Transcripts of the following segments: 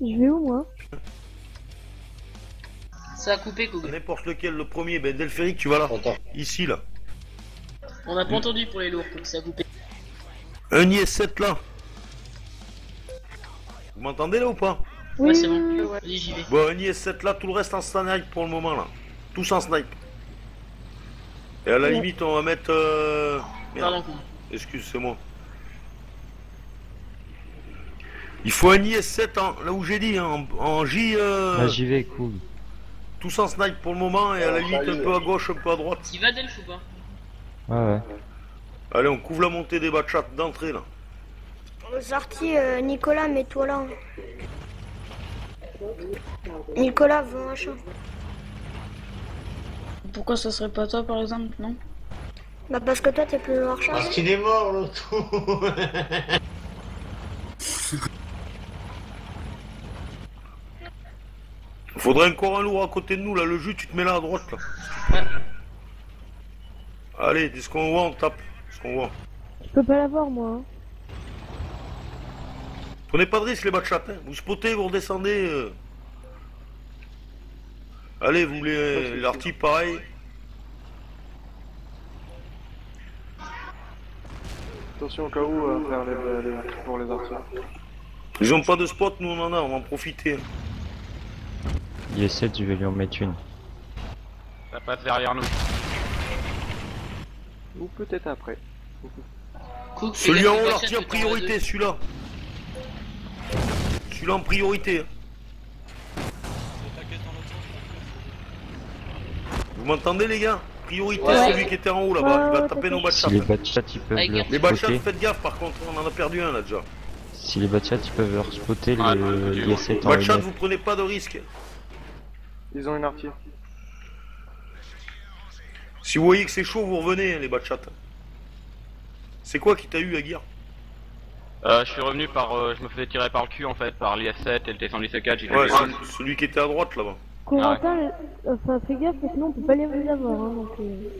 Je vais où, moi? Ça a coupé, Google. N'importe lequel, le premier, ben Delphéric, tu vas là. Attends. Ici, là. On n'a pas entendu pour les lourds, donc ça a coupé. Un IS-7 là. Vous m'entendez là ou pas? Oui, Ouais, c'est oui, bon. oui. Vas-y, j'y vais. Bon, un IS-7 là, tout le reste en snipe pour le moment là. Tous en snipe. Et à la Ouais. limite, on va mettre. Merde, Pardon, Google. excuse, c'est moi. Il faut un IS-7 là où j'ai dit, hein, en J. Là j'y vais, cool. Tous en snipe pour le moment et à la limite un peu à gauche, un peu à droite. T'y vas, Delph, ou pas? Ouais, ouais. Allez, on couvre la montée des bachats d'entrée là. Sorti, Nicolas, mets-toi là. Nicolas, va un champ. Pourquoi ça serait pas toi, par exemple, non? Bah parce que toi t'es plus loin rechargé. Parce qu'il est mort l'autre. Faudrait encore un lourd à côté de nous là, le jus tu te mets là à droite là. Ouais. Allez, dès ce qu'on voit, on tape. Ce qu'on voit. Je peux pas l'avoir, moi. Hein. Prenez pas de risque les bachats, hein. Vous spottez, vous redescendez. Allez, vous l'arty pareil. Attention au cas où pour les artiers. Ils ont pas de spot, nous on en a, on va en profiter. Il est 7, je vais lui en mettre une. Ça passe derrière nous. Ou peut-être après. Cook, Celui en haut, l'artillerie l'arty en priorité, celui-là. Celui-là en priorité. Hein. Vous m'entendez les gars? Priorité, Ouais. celui qui était en haut là-bas, il va Ouais, taper nos Si bachats. les bachats ils peuvent Avec leur Les bachats, spotter, faites gaffe par contre, on en a perdu un là déjà. si les bachats ils peuvent leur spotter, Ah, le non, IS-7 en Bachat, LF. vous prenez pas de risque. Ils ont une artier. Si vous voyez que c'est chaud, vous revenez, hein, les bachats. C'est quoi qui t'a eu, Aguirre? Je suis revenu par. Je me faisais tirer par le cul en fait, par l'IS-7 et le T-117, j'ai Ouais, fait celui qui était à droite là-bas. Corentin, enfin, fais gaffe, parce que sinon on peut pas les avoir. Hein, donc,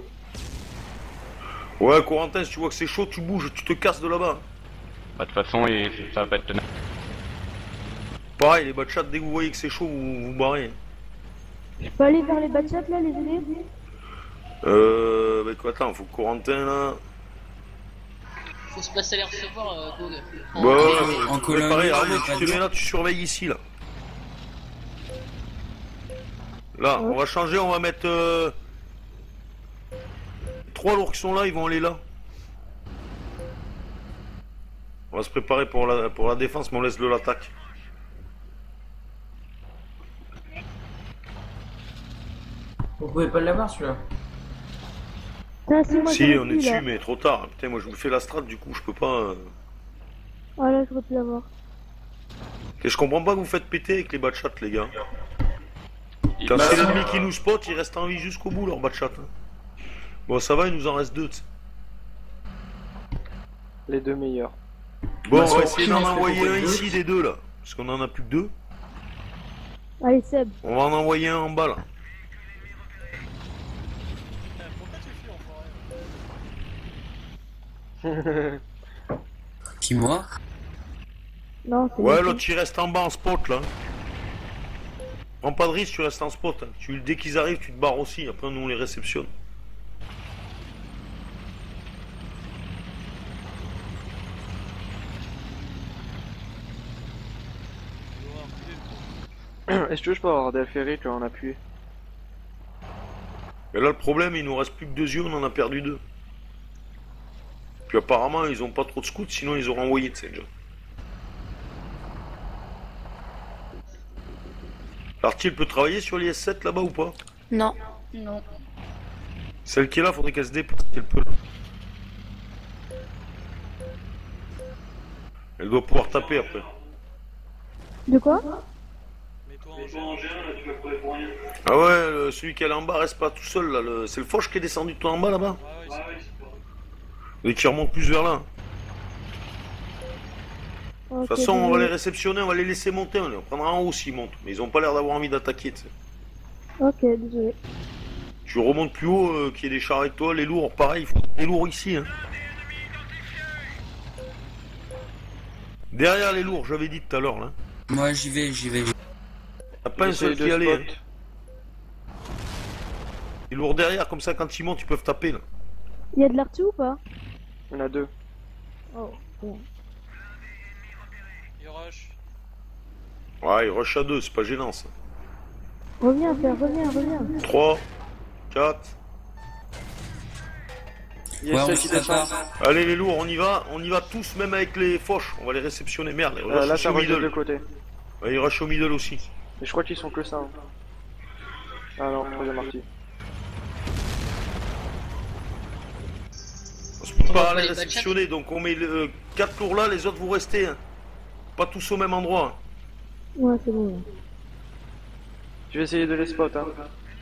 Ouais, Corentin, si tu vois que c'est chaud, tu bouges, tu te casses de là-bas. Bah, de toute façon, ça va pas être tenable. Pareil, les bachats, dès que vous voyez que c'est chaud, vous vous barrez. Je peux aller vers les bachats là, les aider? Bah quoi, attends, faut que Corentin là. Faut se passer à les recevoir, Gog. Bah, en colonne, pareil, ouais, Arnaud, pas tu te de- mets là, tu surveilles ici là. Là, on va changer, on va mettre. 3 lourds qui sont là, ils vont aller là. On va se préparer pour la défense, mais on laisse le l'attaque. Vous pouvez pas l'avoir celui-là. Ah, si, moi, Si, j'aurais on pu, est là. dessus, mais trop tard. Putain, moi je me fais la strat, du coup, je peux pas. Ah là, j'aurais pu l'avoir. Et je comprends pas que vous faites péter avec les bachats, les gars. Quand c'est l'ennemi qui nous spot, il reste en vie jusqu'au bout, leur bachat. Hein. Bon, ça va, il nous en reste 2. Les deux meilleurs. Bon, Bah, on va sur essayer qui d'en on fait envoyer beaucoup un de ici des deux là. Parce qu'on en a plus que 2. Allez, Seb. On va en envoyer un en bas là. Qui moi? Non, c'est Ouais, bon. l'autre il reste en bas en spot là. Prends pas de risque, tu restes en spot. Hein. Dès qu'ils arrivent, tu te barres aussi. Après, nous on les réceptionne. Est-ce que je peux avoir Delphéric en appui? Et là, le problème, il nous reste plus que 2 yeux, on en a perdu 2. Puis apparemment, ils ont pas trop de scouts, sinon ils auraient envoyé, tu sais déjà. L'arty, elle peut travailler sur l'IS-7 là-bas ou pas? Non. Non. Celle qui est là, faudrait qu'elle se déplace, si elle peut. Elle doit pouvoir taper après. De quoi? Ah ouais, celui qui est là en bas reste pas tout seul là. C'est le Foch qui est descendu tout en bas là-bas. Et qui remonte plus vers là. De toute façon, on va les réceptionner, on va les laisser monter. On les prendra en haut s'ils montent. Mais ils ont pas l'air d'avoir envie d'attaquer, tu sais. Ok, désolé. Tu remontes plus haut, qu'il y ait des chars avec toi. Les lourds, pareil, il faut des lourds ici. Hein. Derrière les lourds, j'avais dit tout à l'heure là. Moi j'y vais. T'as pas un seul qui y allait. Hein. Il est lourd derrière, comme ça quand ils montent, ils peuvent taper là. Il y a de l'arty ou pas? Il y en a 2. Oh, bon. Il rush. Ouais, il rush à 2, c'est pas gênant ça. Reviens, frère, reviens. 3, 4. Ouais, on se prépare. Allez les lourds, on y va tous, même avec les foches, on va les réceptionner. Merde, ils Là, rush ça au rush de middle. deux côtés. Ouais, ils rush au middle aussi. Mais je crois qu'ils sont que ça. Hein. Ah non, troisième partie. On se peut On va pas pas les les réceptionner, donc on met 4 lourds là, les autres vous restez. Hein. Pas tous au même endroit. Ouais, c'est bon. Je vais essayer de les spot. Hein.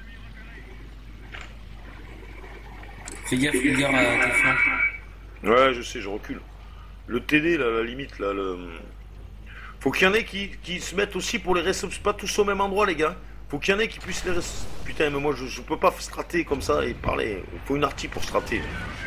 Fais gaffe, Fulgure, à tes flancs. Ouais, je sais, je recule. Le TD, là, à la limite, là, faut qu'il y en ait qui se mettent aussi pour les réceptionner. Pas tous au même endroit, les gars. Faut qu'il y en ait qui puissent les Putain, mais moi, je peux pas strater comme ça et parler. Il faut une artie pour strater.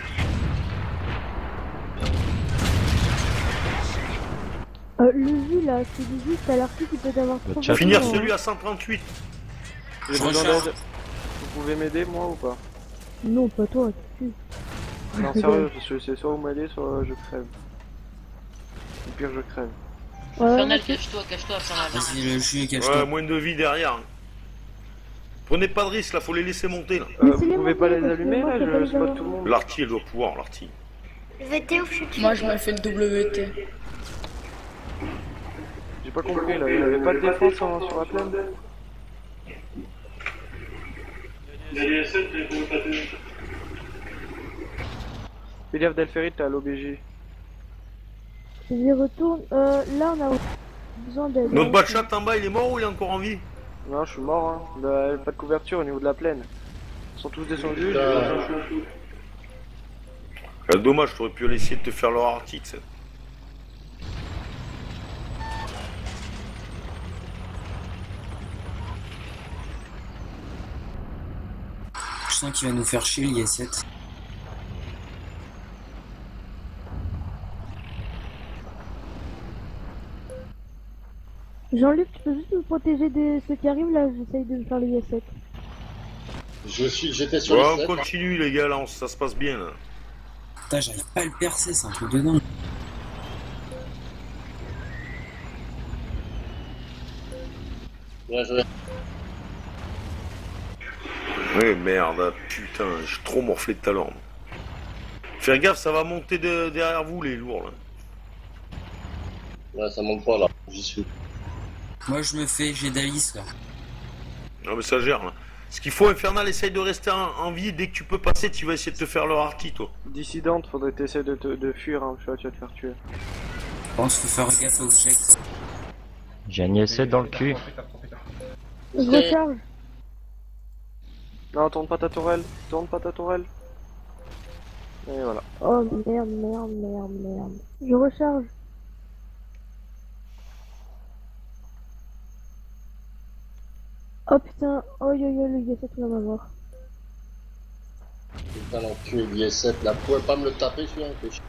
Le vu là, c'est du vu, t'as l'arty qui peut avoir trop. chat. Finir celui à 138. J'ai Je besoin recharge. d'aide. Vous pouvez m'aider, moi, ou pas? Non, pas toi, tu. Non, sérieux, parce que c'est soit vous m'aidez, soit je crève. Au pire, je crève. Ouais, Infernal, cache-toi, Infernal. Vas-y, je suis cache Ouais, toi. moins de vie derrière. Prenez pas de risque, là, faut les laisser monter, là. Vous Laissez-les pouvez pas monter, les parce que allumer, moi, là? je peux pas Je les spot avoir. tout le monde. L'arty, elle doit pouvoir, l'arty. VT ou futur? Moi je me fais le WT. J'ai pas compris, là. Il y avait pas de défense sur la plaine? Fais gaffe, Delphérit, t'es à l'OBJ. J'y retourne. Là, on a besoin d'aide. Notre batchat en bas, il est mort ou il est encore en vie? Non, je suis mort, hein. Il y a pas de couverture au niveau de la plaine. Ils sont tous descendus, j'ai un chou. Dommage, t'aurais pu essayer de te faire leur article. Ça. Je sens qu'il va nous faire chier, l'IS-7. Jean-Luc, tu peux juste me protéger de ceux qui arrivent là? J'essaye de me faire le IS-7. J'étais sur Ouais, les on 7. continue, les gars, là, ça se passe bien, là. Putain, j'arrive pas à le percer, c'est un truc de dingue. Ouais, je... Ouais, merde, putain, j'ai trop morflé tout à l'heure. Faire gaffe, ça va monter derrière vous, les lourds, là. Ouais, ça monte pas, là. J'y suis. Moi je me fais, j'ai Dalis là. Non, mais ça gère, là. Ce qu'il faut, Infernal, essaye de rester en vie. Dès que tu peux passer, tu vas essayer de te faire leur arty, toi. Dissidente, faudrait que t'essaies de fuir, hein. Je vois, tu vas te faire tuer. Je pense qu'il faut faire gaffe aux chèques. J'ai un IS-7 dans le cul. Je recharge. Non, tourne pas ta tourelle. Tourne pas ta tourelle. Et voilà. Oh merde. Je recharge. Oh putain, oh yo le IS-7 va m'avoir. Putain, l'enculé d'IS-7, là. Vous pouvez pas me le taper, celui-là, un peu chier.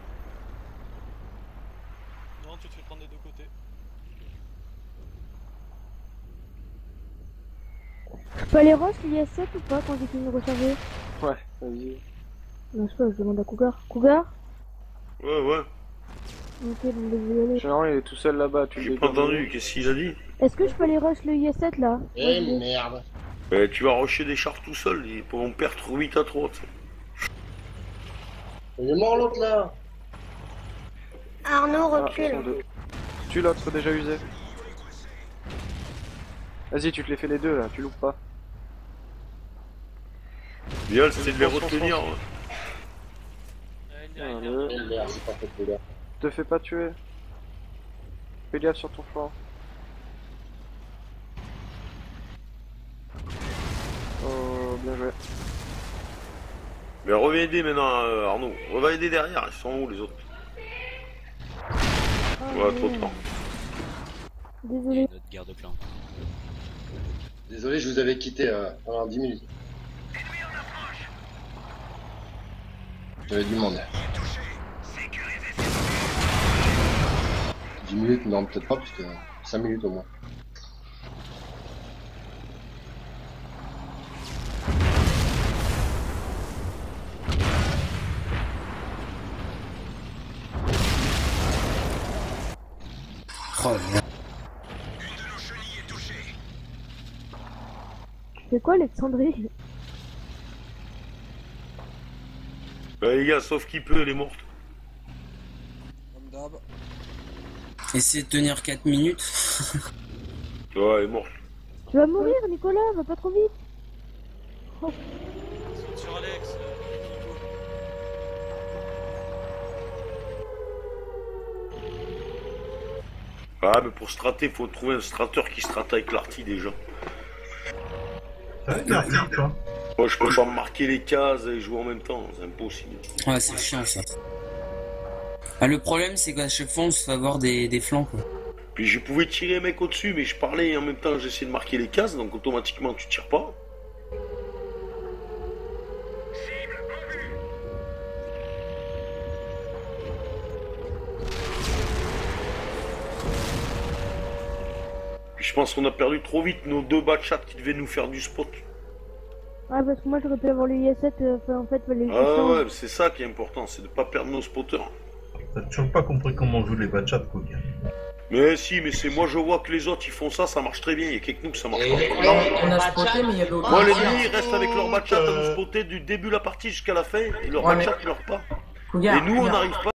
Non, tu te fais prendre des deux côtés. Je peux aller rush l'IS-7 ou pas quand j'ai fini de recharger? Ouais, vas-y. Non, je sais pas, je demande à Cougar. Cougar? Ouais. Ok, bon, je vais y aller. Généralement, il est tout seul là-bas, tu J'ai le pas dégages. entendu, qu'est-ce qu'il a dit? Est-ce que je peux aller rush le IS-7 là? Eh, Ouais, merde. Tu vas rusher des chars tout seul, ils pourront perdre 8 à 3. Il est mort, l'autre, là. Arnaud, Ah, ils recule. sont deux. Tu l'autre déjà usé. Vas-y, tu te les fais les deux là, tu loupes pas. L'idéal, c'était de les retenir. Ouais. Allez. Eh, merde, c'est pas fait, les gars. Te fais pas tuer. Fais gaffe sur ton flanc. Oh, bien joué. Mais reviens aider maintenant, Arnaud. Reviens aider derrière, ils sont où les autres? Ouais, trop de temps. Désolé. Notre guerre de clan. Désolé, je vous avais quitté pendant 10 minutes. J'avais du monde. 10 minutes, non, peut-être pas, parce que 5 minutes au moins. Oh là là. C'est quoi, Alexandrie? Bah les gars, sauf qu'il peut, elle est morte. Comme d'hab. Essayez de tenir 4 minutes. Ouais, elle est morte. Tu vas mourir, Nicolas, va pas trop vite. Oh. Sur Alex, Ah, mais pour strater, faut trouver un strateur qui strate avec l'arty déjà. Moi, je peux pas marquer les cases et jouer en même temps, c'est impossible. Ouais, c'est chiant ça. Ah, le problème, c'est qu'à chaque fois, on se fait avoir des flancs, quoi. Puis je pouvais tirer un mec au-dessus, mais je parlais et en même temps j'essayais de marquer les cases, donc automatiquement tu tires pas. Puis je pense qu'on a perdu trop vite nos 2 bachats qui devaient nous faire du spot. Ah, parce que moi j'aurais pu avoir le IS-7, en fait, les Ah ouais, c'est ça qui est important, c'est de pas perdre nos spotters. T'as toujours pas compris comment on joue les bachats, quoi. Mais si, mais c'est moi je vois que les autres ils font ça, ça marche très bien, il y a quelques nous que ça marche pas. On a spoté, mais il y avait aucun. Moi l'ennemi ils restent avec leur bachat à nous spotter du début de la partie jusqu'à la fin, et leur bachat ne meurt pas. Et nous on n'arrive pas.